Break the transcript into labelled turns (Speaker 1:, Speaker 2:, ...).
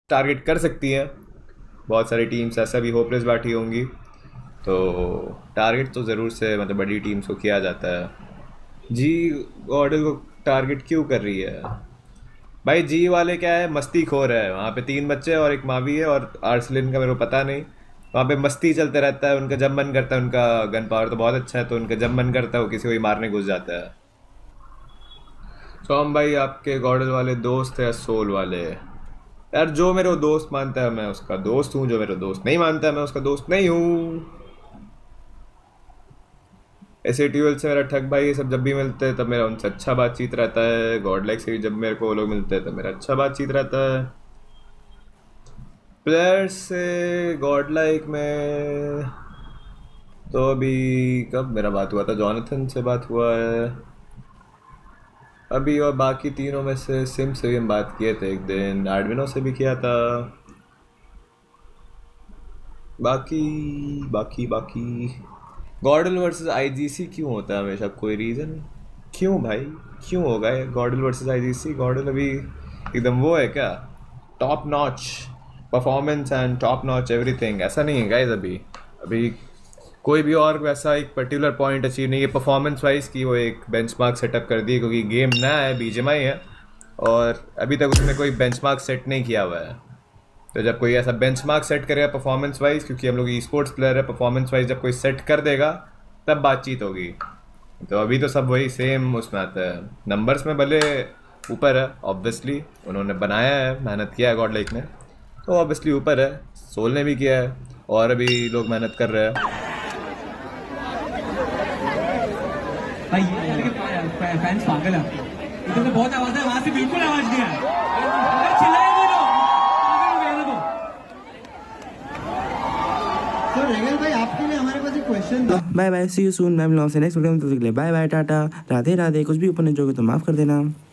Speaker 1: Target कर सकती हैं। बहुत सारी टीम्स ऐसा भी होपलेस बैठी होंगी, तो टारगेट तो ज़रूर से मतलब बड़ी टीम्स को किया जाता है। जी गॉर्डन को टारगेट क्यों कर रही है भाई? जी वाले क्या है, मस्ती खोर है। वहाँ पे 3 बच्चे और एक मावी है, और आर्सलिन का मेरे को पता नहीं। वहाँ पे मस्ती चलते रहता है, उनका जब मन करता है, उनका गन पावर तो बहुत अच्छा है, तो उनका जब मन करता है वो किसी को भी मारने घुस जाता है। सोम भाई आपके गॉर्डन वाले दोस्त है या सोल वाले? यार जो मेरे को दोस्त मानता है मैं उसका दोस्त हूँ, जो मेरे को दोस्त नहीं मानता है मैं उसका दोस्त नहीं हूँ। ऐसे ट्यूबवेल से मेरा ठग भाई ये सब जब भी मिलते हैं तब मेरा उनसे अच्छा बातचीत रहता है। गॉड लाइक से भी जब मेरे को वो लोग मिलते हैं तब मेरा अच्छा बातचीत रहता है। प्लेयर्स से गॉड लाइक में तो अभी कब मेरा बात हुआ था, जॉनथन से बात हुआ है अभी, और बाकी तीनों में से सिम से भी हम बात किए थे एक दिन, एडमिनो से भी किया था। बाकी बाकी बाकी गॉर्डल वर्सेस आईजीसी क्यों होता है हमेशा? कोई रीज़न? क्यों भाई? क्यों होगा ये गॉर्डल वर्सेस आईजीसी? गॉर्डल अभी एकदम वो है क्या, top notch performance and top notch everything? ऐसा नहीं है गाइस। अभी अभी कोई भी और वैसा एक पर्टिकुलर पॉइंट अचीव नहीं है परफॉर्मेंस वाइज की वो एक बेंचमार्क सेटअप कर दी, क्योंकि गेम नया है, बीजीएमआई है, और अभी तक उसने कोई बेंचमार्क सेट नहीं किया हुआ है। तो जब कोई ऐसा बेंचमार्क सेट करेगा परफॉर्मेंस वाइज, क्योंकि हम लोग ई स्पोर्ट्स प्लेयर है, परफॉर्मेंस वाइज जब कोई सेट कर देगा तब बातचीत होगी। तो अभी तो सब वही सेम उसमें आता है, नंबर्स में भले ऊपर है, ऑब्वियसली उन्होंने बनाया है, मेहनत किया है गॉड लाइक ने, तो ऑब्वियसली ऊपर है। सोल ने भी किया है, और अभी लोग मेहनत कर रहे हैं।
Speaker 2: भाई ये फैंस पागल है, इधर से बहुत आवाज है, वहां से बिल्कुल आवाज नहीं है। अरे चिल्लाए नहीं तो पागल हो गए ना तो।
Speaker 3: तो रेगल भाई आपके लिए हमारे पास एक क्वेश्चन था।
Speaker 4: Bye bye, see you soon. मैं मिलूंगा आपसे नेक्स्ट वीडियो में, तो bye bye, tata, Radhe Radhe. कुछ भी ऊपर नहीं जोगे तो माफ कर देना।